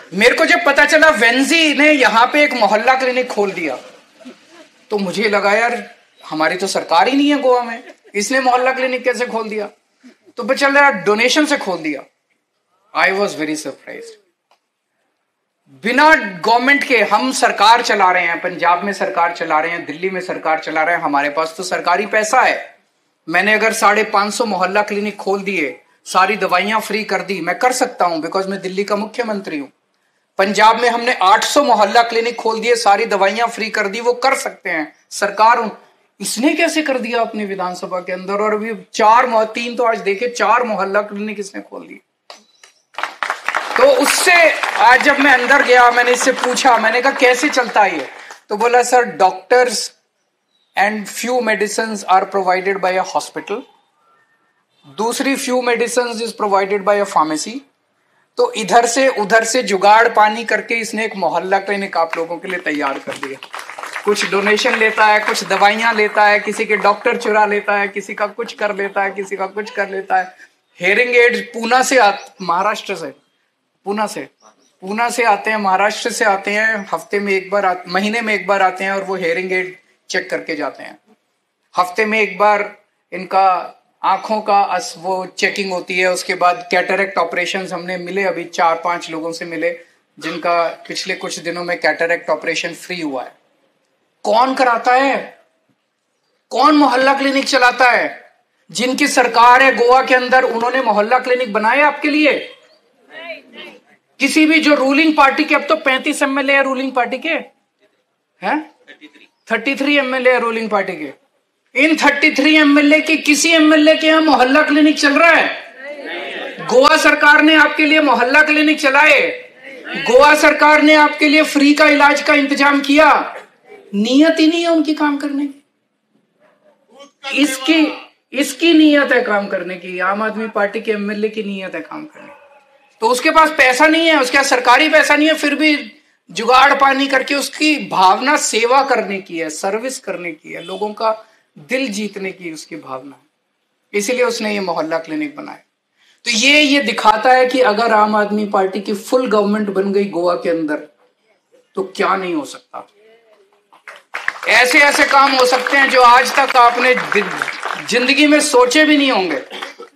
मेरे को जब पता चला वेंजी ने यहाँ पे एक मोहल्ला क्लिनिक खोल दिया, तो मुझे लगा यार हमारी तो सरकार ही नहीं है गोवा में, इसने मोहल्ला क्लिनिक कैसे खोल दिया? तो पता चल रहा डोनेशन से खोल दिया। I was very surprise. बिना गवर्नमेंट के हम सरकार चला रहे हैं, पंजाब में सरकार चला रहे हैं, दिल्ली में सरकार चला रहे हैं, हमारे पास तो सरकारी पैसा है। मैंने अगर 550 मोहल्ला क्लिनिक खोल दिए, सारी दवाइयां फ्री कर दी, मैं कर सकता हूं बिकॉज मैं दिल्ली का मुख्यमंत्री हूं। पंजाब में हमने 800 मोहल्ला क्लिनिक खोल दिए, सारी दवाइयां फ्री कर दी, वो कर सकते हैं, सरकार हूं। इसने कैसे कर दिया अपनी विधानसभा के अंदर? और अभी 3 तो आज देखे 4 मोहल्ला क्लिनिक इसने खोल दिए। तो उससे आज जब मैं अंदर गया, मैंने इससे पूछा, मैंने कहा कैसे चलता है ये? तो बोला sir doctors and few medicine are provided by a hospital, दूसरी few medicine is provided by a pharmacy. तो इधर से उधर से जुगाड़ पानी करके इसने एक मोहल्ला क्लिनिक आप लोगों के लिए तैयार कर दिया। कुछ डोनेशन लेता है, कुछ दवाइयां लेता है, किसी के डॉक्टर चुरा लेता है, किसी का कुछ कर लेता है, किसी का कुछ कर लेता है। हेयरिंग एड पूना से महाराष्ट्र से पूना से आते हैं, महाराष्ट्र से आते हैं, हफ्ते में एक बार महीने में एक बार आते हैं और वो हेयरिंग एड चेक करके जाते हैं। हफ्ते में एक बार इनका आंखों का वो चेकिंग होती है। उसके बाद कैटरेक्ट ऑपरेशंस हमने मिले, अभी 4-5 लोगों से मिले जिनका पिछले कुछ दिनों में कैटरेक्ट ऑपरेशन फ्री हुआ है। कौन कराता है? कौन मोहल्ला क्लिनिक चलाता है? जिनकी सरकार है गोवा के अंदर, उन्होंने मोहल्ला क्लिनिक बनाए आपके लिए? किसी भी जो रूलिंग पार्टी के, अब तो 35 एमएलए है रूलिंग पार्टी के, हैं 33 एमएलए है रूलिंग पार्टी के। इन 33 एमएलए के किसी एमएलए के यहां मोहल्ला क्लिनिक चल रहा है? गोवा सरकार ने आपके लिए मोहल्ला क्लिनिक चलाए, गोवा सरकार ने आपके लिए फ्री का इलाज का इंतजाम किया। नियत ही नहीं है उनकी काम करने की। इसकी नीयत है काम करने की, आम आदमी पार्टी के एमएलए की नीयत है काम करने की। तो उसके पास पैसा नहीं है, उसके पास सरकारी पैसा नहीं है, फिर भी जुगाड़ पानी करके उसकी भावना सेवा करने की है, सर्विस करने की है, लोगों का दिल जीतने की उसकी भावना है। इसीलिए उसने ये मोहल्ला क्लिनिक बनाया। तो ये दिखाता है कि अगर आम आदमी पार्टी की फुल गवर्नमेंट बन गई गोवा के अंदर तो क्या नहीं हो सकता। ऐसे ऐसे काम हो सकते हैं जो आज तक आपने जिंदगी में सोचे भी नहीं होंगे।